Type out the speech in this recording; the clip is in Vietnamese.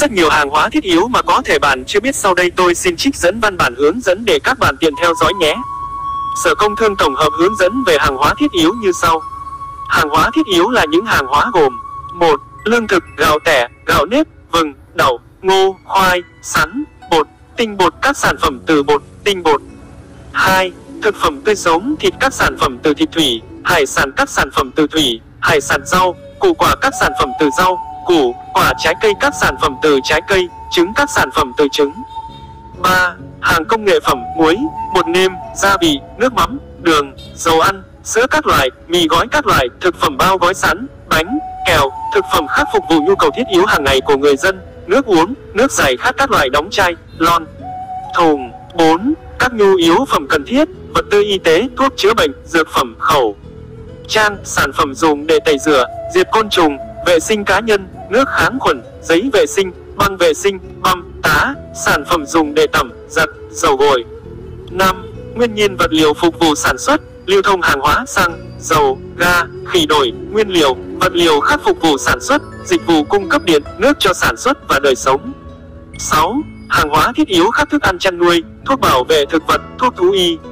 Rất nhiều hàng hóa thiết yếu mà có thể bạn chưa biết, sau đây tôi xin trích dẫn văn bản hướng dẫn để các bạn tiện theo dõi nhé. Sở Công Thương tổng hợp hướng dẫn về hàng hóa thiết yếu như sau. Hàng hóa thiết yếu là những hàng hóa gồm: 1. Lương thực, gạo tẻ, gạo nếp, vừng, đậu, ngô, khoai, sắn, bột, tinh bột, các sản phẩm từ bột, tinh bột. 2. Thực phẩm tươi sống, thịt, các sản phẩm từ thịt thủy, hải sản, các sản phẩm từ thủy, hải sản, rau, củ quả, các sản phẩm từ rau, củ, quả, trái cây, các sản phẩm từ trái cây, trứng, các sản phẩm từ trứng. 3. Hàng công nghệ phẩm, muối, bột nêm, gia vị, nước mắm, đường, dầu ăn, sữa các loại, mì gói các loại, thực phẩm bao gói sẵn, bánh, kẹo, thực phẩm khác phục vụ nhu cầu thiết yếu hàng ngày của người dân, nước uống, nước giải khát các loại đóng chai, lon, thùng. 4. Các nhu yếu phẩm cần thiết, vật tư y tế, thuốc chữa bệnh, dược phẩm, khẩu trang, sản phẩm dùng để tẩy rửa, diệt côn trùng, vệ sinh cá nhân, nước kháng khuẩn, giấy vệ sinh, băng vệ sinh, băm, tá, sản phẩm dùng để tẩm, giặt, dầu gội. 5. Nguyên nhiên vật liệu phục vụ sản xuất, lưu thông hàng hóa, xăng, dầu, ga, khỉ đổi, nguyên liệu, vật liệu khác phục vụ sản xuất, dịch vụ cung cấp điện, nước cho sản xuất và đời sống. 6. Hàng hóa thiết yếu khác, thức ăn chăn nuôi, thuốc bảo vệ thực vật, thuốc thú y,